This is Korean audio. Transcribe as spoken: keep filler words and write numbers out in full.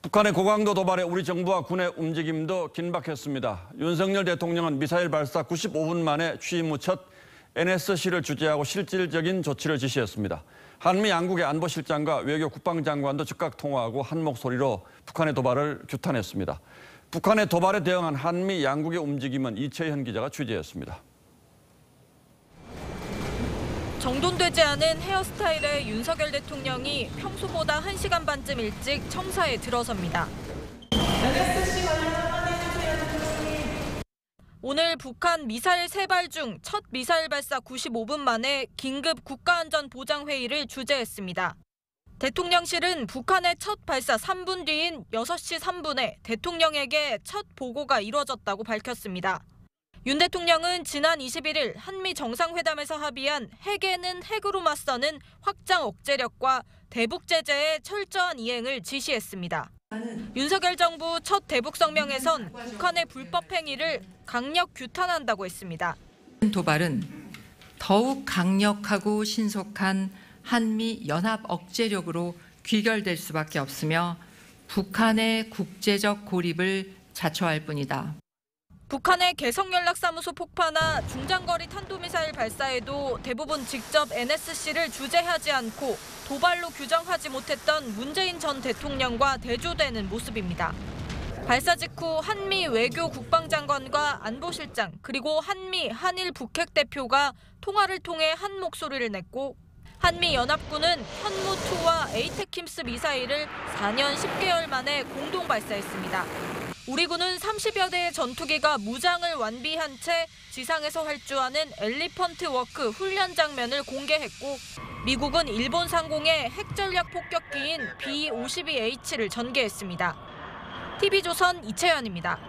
북한의 고강도 도발에 우리 정부와 군의 움직임도 긴박했습니다. 윤석열 대통령은 미사일 발사 구십오 분 만에 취임 후 첫 엔에스씨를 주재하고 실질적인 조치를 지시했습니다. 한미 양국의 안보실장과 외교 국방장관도 즉각 통화하고 한 목소리로 북한의 도발을 규탄했습니다. 북한의 도발에 대응한 한미 양국의 움직임은 이채현 기자가 취재했습니다. 정돈되지 않은 헤어스타일의 윤석열 대통령이 평소보다 한 시간 반쯤 일찍 청사에 들어섭니다. 오늘 북한 미사일 세 발 중 첫 미사일 발사 구십오 분 만에 긴급 국가안전보장회의를 주재했습니다. 대통령실은 북한의 첫 발사 삼 분 뒤인 여섯 시 삼 분에 대통령에게 첫 보고가 이뤄졌다고 밝혔습니다. 윤 대통령은 지난 이십일 일 한미 정상회담에서 합의한 핵에는 핵으로 맞서는 확장 억제력과 대북 제재의 철저한 이행을 지시했습니다. 윤석열 정부 첫 대북 성명에선 북한의 불법 행위를 강력 규탄한다고 했습니다. 도발은 더욱 강력하고 신속한 한미 연합 억제력으로 귀결될 수밖에 없으며 북한의 국제적 고립을 자초할 뿐이다. 북한의 개성연락사무소 폭파나 중장거리 탄도미사일 발사에도 대부분 직접 엔에스씨를 주재하지 않고 도발로 규정하지 못했던 문재인 전 대통령과 대조되는 모습입니다. 발사 직후 한미 외교 국방장관과 안보실장 그리고 한미 한일 북핵 대표가 통화를 통해 한 목소리를 냈고 한미연합군은 현무이와 에이테킴스 미사일을 사 년 십 개월 만에 공동 발사했습니다. 우리 군은 삼십여 대의 전투기가 무장을 완비한 채 지상에서 활주하는 엘리펀트 워크 훈련 장면을 공개했고 미국은 일본 상공의 핵전략 폭격기인 비 오십이 에이치를 전개했습니다. 티비조선 이채연입니다.